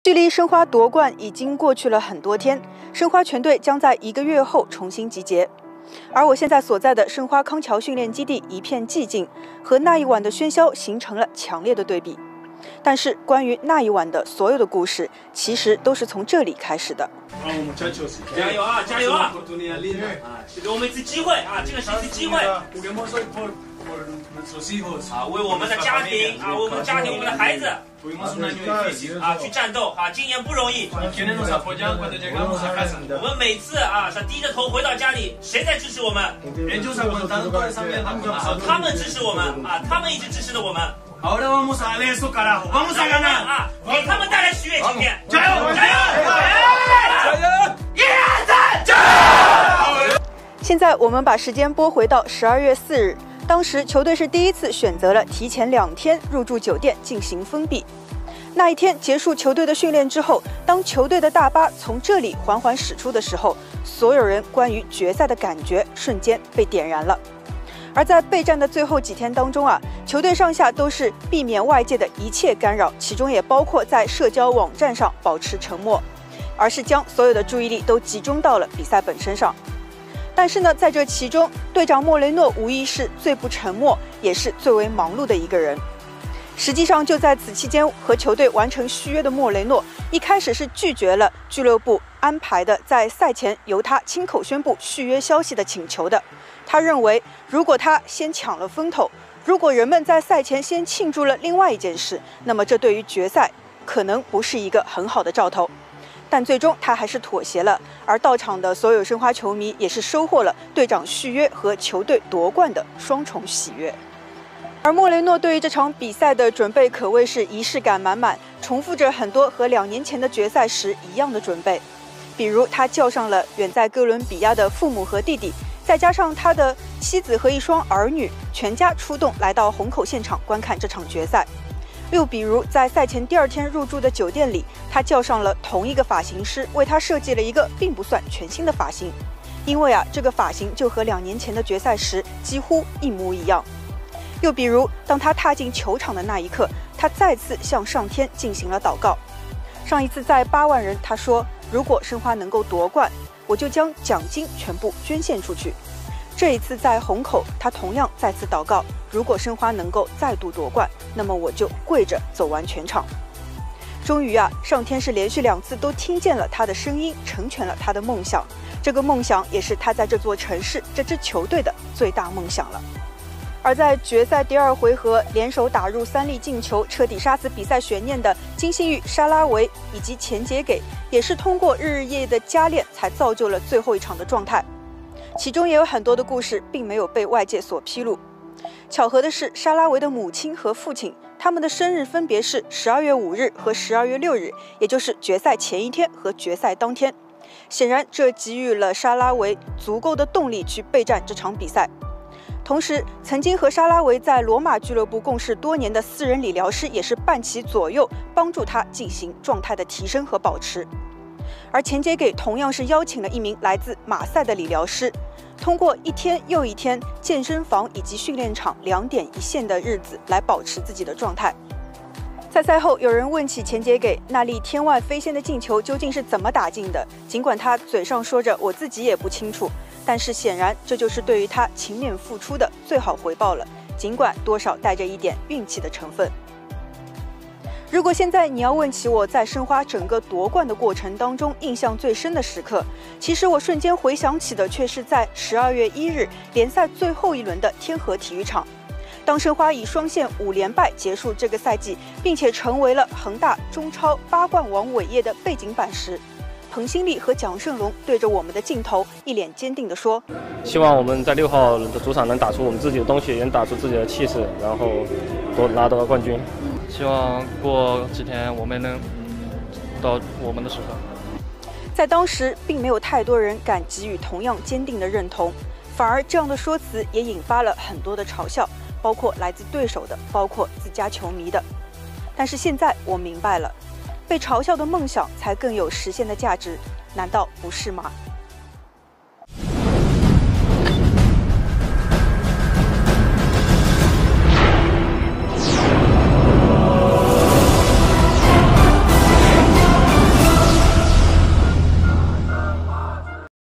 距离申花夺冠已经过去了很多天，申花全队将在1个月后重新集结。而我现在所在的申花康桥训练基地一片寂静，和那一晚的喧嚣形成了强烈的对比。但是关于那一晚的所有的故事，其实都是从这里开始的。 加油啊！加油啊！给我们一次机会啊！这个是一次机会。啊，为我们的家庭啊，为我们的家庭，我们的孩子啊，去战斗啊！今年不容易。我们每次啊，是低着头回到家里，谁在支持我们？他们支持我们啊，他们一直支持着我们。Ahora vamos a darle eso carajo, vamos a ganar 啊！给他们带来喜悦，今天加油加油加油！ 现在我们把时间拨回到12月4日，当时球队是第一次选择了提前2天入住酒店进行封闭。那一天结束球队的训练之后，当球队的大巴从这里缓缓驶出的时候，所有人关于决赛的感觉瞬间被点燃了。而在备战的最后几天当中啊，球队上下都是避免外界的一切干扰，其中也包括在社交网站上保持沉默，而是将所有的注意力都集中到了比赛本身上。但是呢，在这其中，队长莫雷诺无疑是最不沉默，也是最为忙碌的一个人。实际上，就在此期间，和球队完成续约的莫雷诺一开始是拒绝了俱乐部安排的在赛前由他亲口宣布续约消息的请求的。他认为，如果他先抢了风头，如果人们在赛前先庆祝了另外一件事，那么这对于决赛可能不是一个很好的兆头。但最终他还是妥协了，而到场的所有申花球迷也是收获了队长续约和球队夺冠的双重喜悦。而莫雷诺对于这场比赛的准备可谓是仪式感满满，重复着很多和2年前的决赛时一样的准备。比如他叫上了远在哥伦比亚的父母和弟弟，再加上他的妻子和1双儿女，全家出动来到虹口现场观看这场决赛。又比如在赛前第2天入住的酒店里，他叫上了同一个发型师，为他设计了一个并不算全新的发型，因为这个发型就和2年前的决赛时几乎一模一样。又比如当他踏进球场的那一刻，他再次向上天进行了祷告。上一次在8万人，他说，如果申花能够夺冠，我就将奖金全部捐献出去。这一次在虹口，他同样再次祷告，如果申花能够再度夺冠，那么我就跪着走完全场。终于上天是连续2次都听见了他的声音，成全了他的梦想。这个梦想也是他在这座城市、这支球队的最大梦想了。而在决赛第2回合联手打入3粒进球，彻底杀死比赛悬念的金信煜、沙拉维以及钱杰给，也是通过日日夜夜的加练才造就了最后一场的状态。其中也有很多的故事并没有被外界所披露。巧合的是，沙拉维的母亲和父亲，他们的生日分别是12月5日和12月6日，也就是决赛前一天和决赛当天。显然，这给予了沙拉维足够的动力去备战这场比赛。同时，曾经和沙拉维在罗马俱乐部共事多年的私人理疗师也是伴其左右，帮助他进行状态的提升和保持。而钱杰给同样是邀请了一名来自马赛的理疗师，通过1天又1天健身房以及训练场2点一线的日子来保持自己的状态。在赛后，有人问起钱杰给那粒天外飞仙的进球究竟是怎么打进的，尽管他嘴上说着我自己也不清楚，但是显然这就是对于他勤勉付出的最好回报了，尽管多少带着一点运气的成分。如果现在你要问起我在申花整个夺冠的过程当中印象最深的时刻，其实我瞬间回想起的却是在12月1日联赛最后一轮的天河体育场。当申花以双线5连败结束这个赛季，并且成为了恒大中超8冠王伟业的背景板时，彭新立和蒋胜龙对着我们的镜头一脸坚定地说， 希望我们在6号的主场能打出我们自己的东西，能打出自己的气势，然后拿到冠军。 希望过几天我们能到我们的时候。 在当时并没有太多人敢给予同样坚定的认同，反而这样的说辞也引发了很多的嘲笑，包括来自对手的，包括自家球迷的。但是现在我明白了，被嘲笑的梦想才更有实现的价值，难道不是吗？